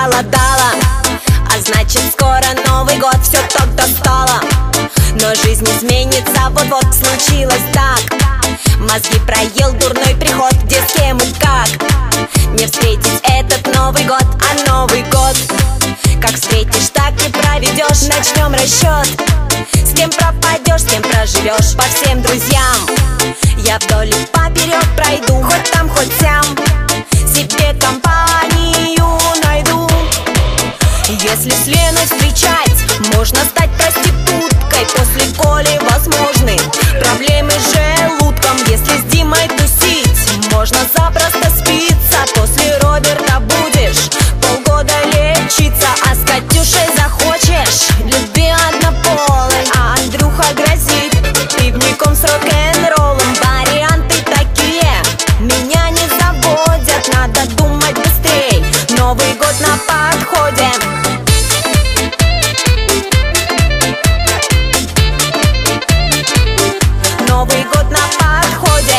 похолодало, а значит скоро Новый год, все так достало. Но жизнь изменится, вот-вот случилось так. Мозги проел дурной приход, где с кем и как. Не встретить этот Новый год, а Новый год как встретишь, так и проведешь. Начнем расчет, с кем пропадешь, с кем проживешь. По всем друзьям я вдоль и поперек пройду, хоть там, хоть сям, себе компанию найду. Если с Леной встречать, можно стать проституткой. После Коли возможны проблемы с желудком. Если с Димой тусить, можно запросто спиться. После Роберта будешь полгода лечиться. А с Катюшей захочешь любви однополой, а Андрюха грозит пивником с рок-н-роллом. Варианты такие меня не заводят, надо думать быстрей, Новый год на подходе. Новый год на подходе.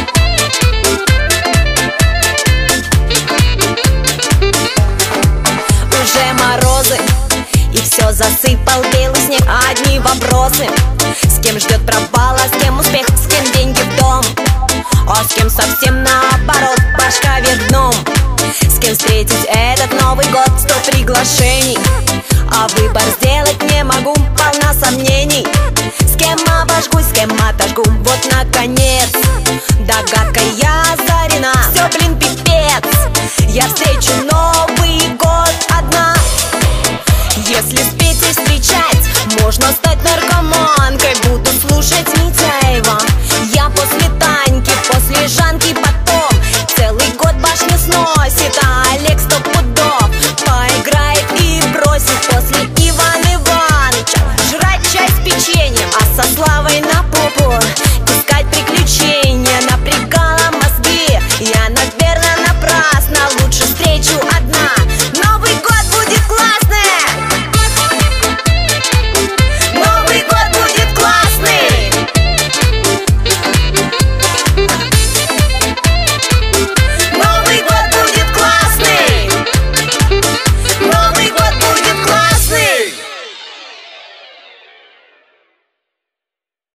Уже морозы, и все засыпал белый снег. Одни вопросы: с кем ждет провала, с кем успех, с кем деньги в дом, а с кем совсем наоборот, башка вверх дном. С кем встретить этот Новый год, 100 приглашений, а выбор сделать не могу, полна сомнений. С кем обожгу